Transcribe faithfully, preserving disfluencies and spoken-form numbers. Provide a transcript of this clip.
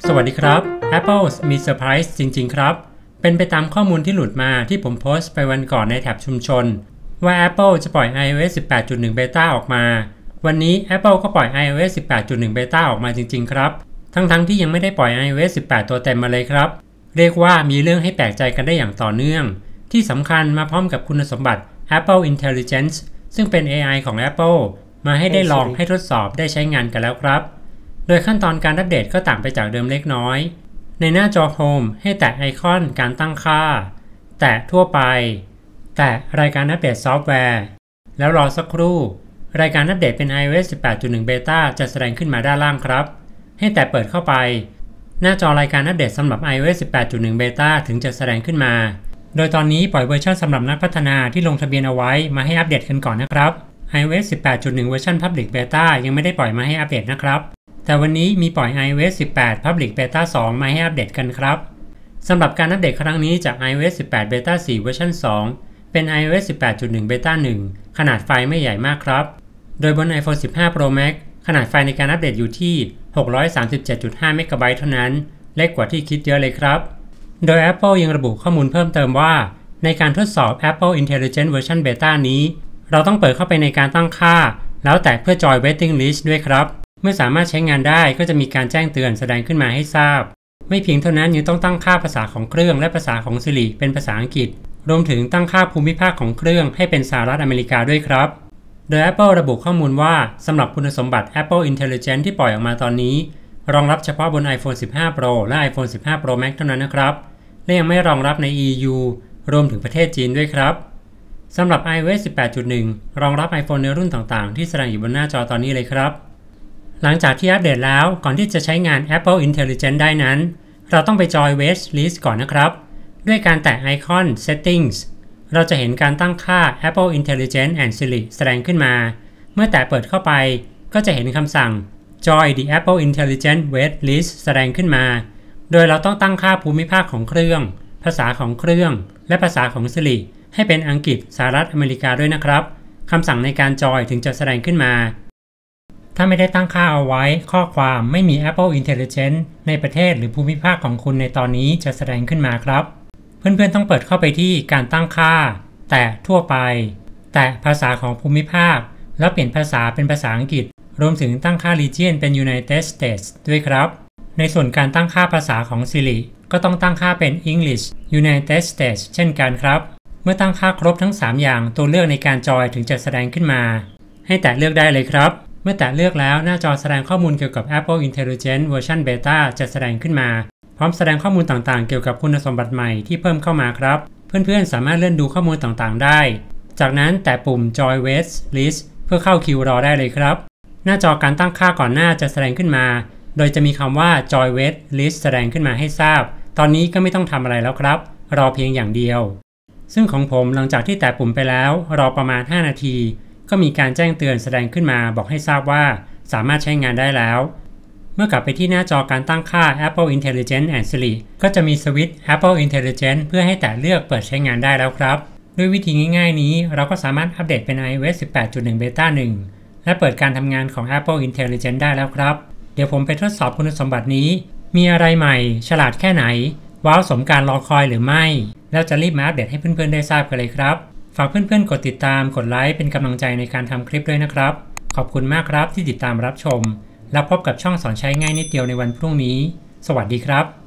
สวัสดีครับ Apple มีเซอร์ไพรส์จริงๆครับเป็นไปตามข้อมูลที่หลุดมาที่ผมโพสต์ไปวันก่อนในแท็บชุมชนว่า Apple จะปล่อย iOS สิบแปดจุดหนึ่ง Beta ออกมาวันนี้ Apple ก็ปล่อย iOS สิบแปดจุดหนึ่ง Beta ออกมาจริงๆครับทั้งๆ ท, ที่ยังไม่ได้ปล่อย iOS สิบแปด ตัวเต็มมาเลยครับเรียกว่ามีเรื่องให้แปลกใจกันได้อย่างต่อเนื่องที่สำคัญมาพร้อมกับคุณสมบัติ Apple Intelligence ซึ่งเป็น เอ ไอ ของ Apple มาให้ได้ลองให้ทดสอบได้ใช้งานกันแล้วครับโดยขั้นตอนการอัปเดตก็ต่างไปจากเดิมเล็กน้อยในหน้าจอ Home ให้แตะไอคอนการตั้งค่าแตะทั่วไปแตะรายการอัปเดตซอฟต์แวร์แล้วรอสักครู่รายการอัปเดตเป็น iOS สิบแปดจุดหนึ่ง Beta จะแสดงขึ้นมาด้านล่างครับให้แตะเปิดเข้าไปหน้าจอรายการอัปเดตสำหรับ iOS สิบแปดจุดหนึ่ง Beta ถึงจะแสดงขึ้นมาโดยตอนนี้ปล่อยเวอร์ชันสำหรับนักพัฒนาที่ลงทะเบียนเอาไว้มาให้อัปเดตกันก่อนนะครับ iOS สิบแปดจุดหนึ่ง เวอร์ชัน Public Beta ยังไม่ได้ปล่อยมาให้อัปเดตนะครับแต่วันนี้มีปล่อย iOS สิบแปด Public Beta สอง มาให้อัปเดตกันครับสำหรับการอัปเดตครั้งนี้จาก iOS สิบแปด Beta สี่ เวอร์ชัน สองเป็น iOS สิบแปดจุดหนึ่ง Beta หนึ่งขนาดไฟล์ไม่ใหญ่มากครับโดยบน iPhone สิบห้า Pro Max ขนาดไฟล์ในการอัปเดตอยู่ที่ หกร้อยสามสิบเจ็ดจุดห้า เมกะไบต์เท่านั้นเล็กกว่าที่คิดเยอะเลยครับโดย Apple ยังระบุข้อมูลเพิ่มเติมว่าในการทดสอบ Apple Intelligence Version Beta นี้เราต้องเปิดเข้าไปในการตั้งค่าแล้วแตะเพื่อจอย Waiting List ด้วยครับเมื่อสามารถใช้งานได้ก็จะมีการแจ้งเตือนแสดงขึ้นมาให้ทราบไม่เพียงเท่านั้นยังต้องตั้งค่าภาษาของเครื่องและภาษาของ Siri เป็นภาษาอังกฤษรวมถึงตั้งค่าภูมิภาคของเครื่องให้เป็นสหรัฐอเมริกาด้วยครับโดย Apple ระบุข้อมูลว่าสำหรับคุณสมบัติ Apple Intelligence ที่ปล่อยออกมาตอนนี้รองรับเฉพาะบน iPhone สิบห้า Pro และ iPhone สิบห้า Pro Max เท่านั้นนะครับและยังไม่รองรับใน อี ยู รวมถึงประเทศจีนด้วยครับสำหรับ iOS สิบแปดจุดหนึ่ง รองรับ iPhone ในรุ่นต่างๆที่แสดงอยู่บนหน้าจอตอนนี้เลยครับหลังจากที่อัปเดตแล้วก่อนที่จะใช้งาน Apple Intelligence ได้นั้นเราต้องไปจอย Wait List ก่อนนะครับด้วยการแตะไอคอน Settings เราจะเห็นการตั้งค่า Apple Intelligence and Siri แสดงขึ้นมาเมื่อแตะเปิดเข้าไปก็จะเห็นคำสั่ง Join the Apple Intelligence Wait List แสดงขึ้นมาโดยเราต้องตั้งค่าภูมิภาคของเครื่องภาษาของเครื่องและภาษาของ Siri ให้เป็นอังกฤษสหรัฐอเมริกาด้วยนะครับคำสั่งในการจอยถึงจะแสดงขึ้นมาถ้าไม่ได้ตั้งค่าเอาไว้ข้อความไม่มี Apple Intelligence ในประเทศหรือภูมิภาคของคุณในตอนนี้จะแสดงขึ้นมาครับเพื่อนๆต้องเปิดเข้าไปที่การตั้งค่าแตะทั่วไปแตะภาษาของภูมิภาคแล้วเปลี่ยนภาษาเป็นภาษาอังกฤษรวมถึงตั้งค่า Region เป็น United States ด้วยครับในส่วนการตั้งค่าภาษาของ Siri ก็ต้องตั้งค่าเป็น English United States เช่นกันครับเมื่อตั้งค่าครบทั้งสามอย่างตัวเลือกในการจอยถึงจะแสดงขึ้นมาให้แตะเลือกได้เลยครับเมื่อแตะเลือกแล้วหน้าจอแสดงข้อมูลเกี่ยวกับ Apple Intelligence Version Beta จะแสดงขึ้นมาพร้อมแสดงข้อมูลต่างๆเกี่ยวกับคุณสมบัติใหม่ที่เพิ่มเข้ามาครับเพื่อนๆสามารถเลื่อนดูข้อมูลต่างๆได้จากนั้นแตะปุ่ม Join Wait List เพื่อเข้าคิวรอได้เลยครับหน้าจอการตั้งค่าก่อนหน้าจะแสดงขึ้นมาโดยจะมีคำว่า Join Wait List แสดงขึ้นมาให้ทราบตอนนี้ก็ไม่ต้องทำอะไรแล้วครับรอเพียงอย่างเดียวซึ่งของผมหลังจากที่แตะปุ่มไปแล้วรอประมาณห้านาทีก็มีการแจ้งเตือนแสดงขึ้นมาบอกให้ทราบว่าสามารถใช้งานได้แล้วเมื่อกลับไปที่หน้าจอการตั้งค่า Apple Intelligence and Siri ก็จะมีสวิตช์ Apple Intelligence เพื่อให้แตะเลือกเปิดใช้งานได้แล้วครับด้วยวิธีง่ายๆนี้เราก็สามารถอัปเดตเป็น iOS สิบแปดจุดหนึ่ง Beta หนึ่งและเปิดการทำงานของ Apple Intelligence ได้แล้วครับเดี๋ยวผมไปทดสอบคุณสมบัตินี้มีอะไรใหม่ฉลาดแค่ไหนว้าวสมการรอคอยหรือไม่แล้วจะรีบมาอัปเดตให้เพื่อนๆได้ทราบกันเลยครับฝากเพื่อนๆกดติดตามกดไลค์เป็นกำลังใจในการทำคลิปด้วยนะครับขอบคุณมากครับที่ติดตามรับชมแล้วพบกับช่องสอนใช้ง่ายนิดเดียวในวันพรุ่งนี้สวัสดีครับ